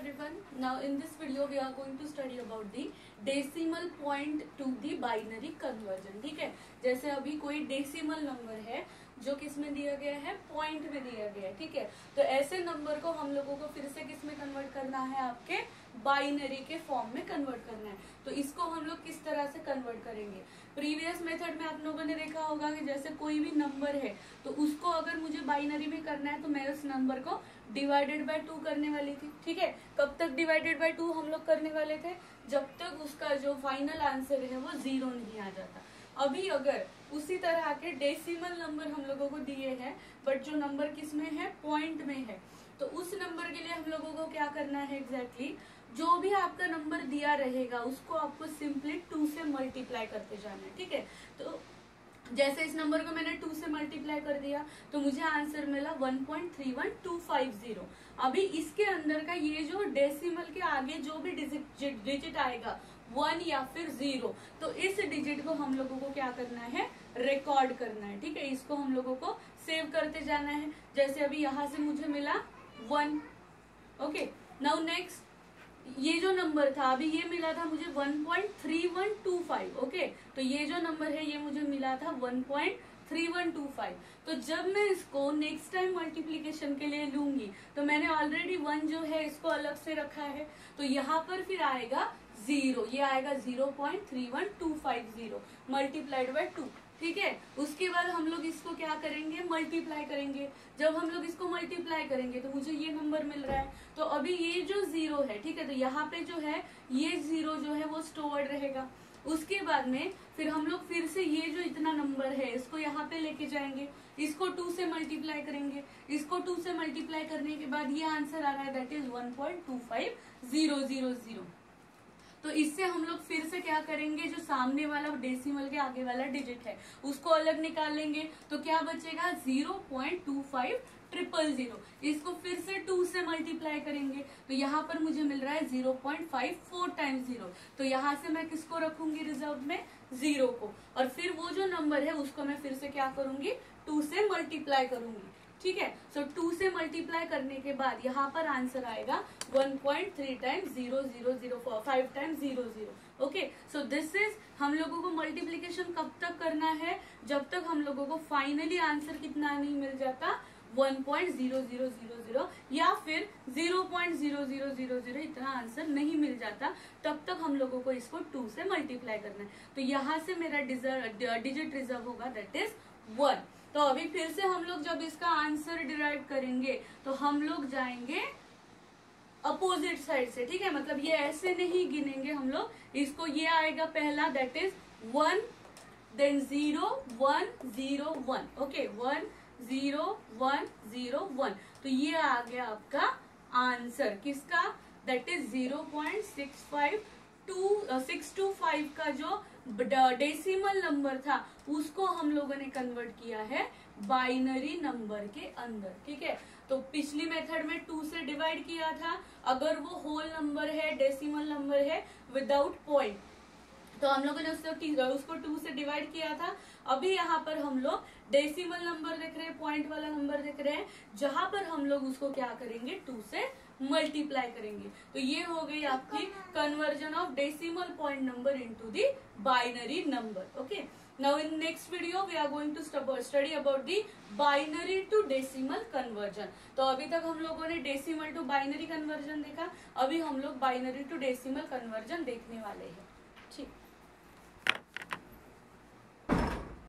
everyone. Now in this video we are going to study about the decimal point to the binary conversion. ठीक है, जैसे अभी कोई decimal number है जो किस में दिया गया है, पॉइंट में दिया गया है. ठीक है, तो ऐसे नंबर को हम लोगों को फिर से किस में कन्वर्ट करना है, आपके बाइनरी के फॉर्म में कन्वर्ट करना है. तो इसको हम लोग किस तरह से कन्वर्ट करेंगे. प्रीवियस मेथड में आप लोगों ने देखा होगा कि जैसे कोई भी नंबर है तो उसको अगर मुझे बाइनरी में करना है तो मैं उस नंबर को डिवाइडेड बाय 2 करने वाली थी. ठीक है, कब तक डिवाइडेड बाय 2 हम लोग करने वाले थे, जब तक उसका जो फाइनल आंसर है वो 0 नहीं आ जाता. अभी अगर उसी तरह के डेसिमल नंबर हम लोगों को दिए हैं बट जो नंबर किस में है, पॉइंट में है, तो उस नंबर के लिए हम लोगों को क्या करना है एग्जैक्टली जो भी आपका नंबर दिया रहेगा उसको आपको सिंपली 2 से मल्टीप्लाई करते जाना है. ठीक है, तो जैसे इस नंबर को मैंने 2 से मल्टीप्लाई कर दिया तो मुझे आंसर मिला 1.31250. अभी इसके अंदर का ये जो डेसिमल के आगे जो भी डिजिट आएगा 1 या फिर 0, तो इस डिजिट को हम लोगों को क्या करना है, रिकॉर्ड करना है. ठीक है, इसको हम लोगों को सेव करते जाना है. जैसे अभी यहाँ से मुझे मिला 1. ओके, नाउ नेक्स्ट ये जो नंबर था अभी ये मिला था मुझे 1.3125. ओके, तो ये जो नंबर है ये मुझे मिला था 1.3125. तो जब मैं इसको नेक्स्ट टाइम मल्टीप्लीकेशन के लिए लूंगी तो मैंने ऑलरेडी 1 जो है इसको अलग से रखा है, तो यहाँ पर फिर आएगा 0, ये आएगा 0.31250 मल्टीप्लाइड बाय 2. ठीक है, उसके बाद हम लोग इसको क्या करेंगे, मल्टीप्लाई करेंगे. जब हम लोग इसको मल्टीप्लाई करेंगे तो मुझे ये नंबर मिल रहा है. तो अभी ये जो 0 है, ठीक है, तो यहाँ पे जो है ये 0 जो है वो स्टोर्ड रहेगा. उसके बाद में फिर हम लोग फिर से ये जो इतना नंबर है इसको यहाँ पे लेके जाएंगे, इसको 2 से मल्टीप्लाई करेंगे. इसको 2 से मल्टीप्लाई करने के बाद ये आंसर आ रहा है दैट इज 1.25000. तो इससे हम लोग फिर से क्या करेंगे, जो सामने वाला डेसिमल के आगे वाला डिजिट है उसको अलग निकाल लेंगे. तो क्या बचेगा 0.25000. इसको फिर से 2 से मल्टीप्लाई करेंगे तो यहाँ पर मुझे मिल रहा है 0.54 टाइम्स 0. तो यहाँ से मैं किसको रखूंगी रिजर्व में, 0 को. और फिर वो जो नंबर है उसको मैं फिर से क्या करूंगी, 2 से मल्टीप्लाई करूंगी. ठीक है, सो 2 से मल्टीप्लाई करने के बाद यहाँ पर आंसर आएगा 1.3 times 0.0005 times 0.0. Okay, so this is हम लोगों को मल्टीप्लीकेशन कब तक करना है, जब तक हम लोगों को फाइनली आंसर कितना नहीं मिल जाता, 1.0000 या फिर 0.0000 इतना आंसर नहीं मिल जाता, तब तक हम लोगों को इसको 2 से मल्टीप्लाई करना है. तो यहाँ से मेरा डिजिट रिजर्व होगा दैट इज 1. तो अभी फिर से हम लोग जब इसका आंसर डिराइव करेंगे तो हम लोग जाएंगे अपोजिट साइड से. ठीक है, मतलब ये ऐसे नहीं गिनेंगे हम लोग, इसको ये आएगा पहला दैट इज 1, देन 0 1 0 1. ओके, 1 0 1 0 1. तो ये आ गया आपका आंसर किसका, दैट इज 0.625 का जो डेसिमल नंबर था उसको हम लोगों ने कन्वर्ट किया है बाइनरी नंबर के अंदर. ठीक है, तो पिछली मेथड में 2 से डिवाइड किया था, अगर वो होल नंबर है, डेसिमल नंबर है विदाउट पॉइंट, तो हम लोगों ने उसको 2 से डिवाइड किया था. अभी यहाँ पर हम लोग डेसिमल नंबर देख रहे हैं, पॉइंट वाला नंबर देख रहे हैं, जहां पर हम लोग उसको क्या करेंगे, 2 से मल्टीप्लाई करेंगे. तो ये हो गई आपकी conversion of decimal point number into the binary number. Okay, now in next video we are going to study about the binary to decimal conversion. तो अभी तक हम लोगों ने डेसिमल टू बाइनरी कन्वर्जन देखा, अभी हम लोग बाइनरी टू डेसिमल कन्वर्जन देखने वाले हैं. ठीक.